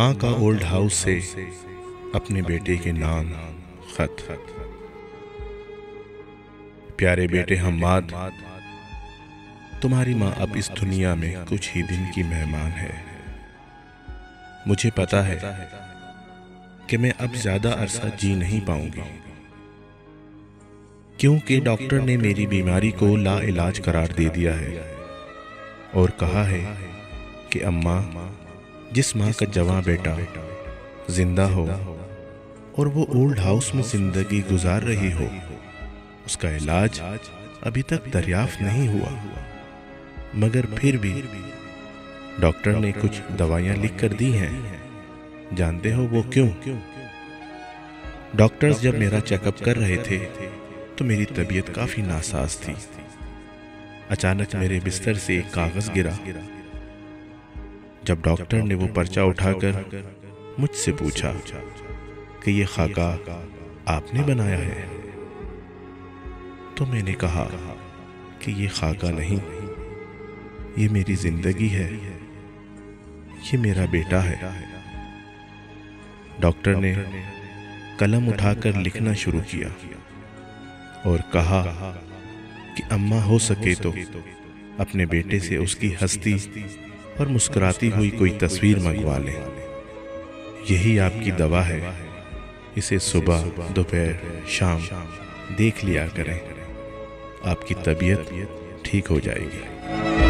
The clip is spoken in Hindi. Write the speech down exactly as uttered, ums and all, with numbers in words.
माँ का ओल्ड हाउस से अपने बेटे के नाम खत। प्यारे बेटे हम्माद, तुम्हारी माँ अब इस दुनिया में कुछ ही दिन की मेहमान है। मुझे पता है कि मैं अब ज्यादा अरसा जी नहीं पाऊंगी, क्योंकि डॉक्टर ने मेरी बीमारी को लाइलाज करार दे दिया है और कहा है कि अम्मा, जिस माँ का जवां बेटा जिंदा हो और वो ओल्ड हाउस में जिंदगी गुजार रही हो, उसका इलाज अभी तक दरियाफ्त नहीं हुआ। मगर फिर भी डॉक्टर ने कुछ दवाइयां लिख कर दी हैं। जानते हो वो क्यों? डॉक्टर्स जब मेरा चेकअप कर रहे थे तो मेरी तबीयत काफी नासाज थी। अचानक मेरे बिस्तर से एक कागज गिरा। जब डॉक्टर ने वो पर्चा उठाकर मुझसे पूछा कि ये खाका आपने बनाया है, तो मैंने कहा कि ये खाका नहीं, ये मेरी जिंदगी है, ये मेरा बेटा है। डॉक्टर ने कलम उठाकर लिखना शुरू किया और कहा कि अम्मा, हो सके तो अपने बेटे से उसकी हंसती और मुस्कुराती हुई कोई तस्वीर मंगवा लें। यही आपकी दवा है। इसे सुबह, दोपहर, शाम देख लिया करें। आपकी तबीयत ठीक हो जाएगी।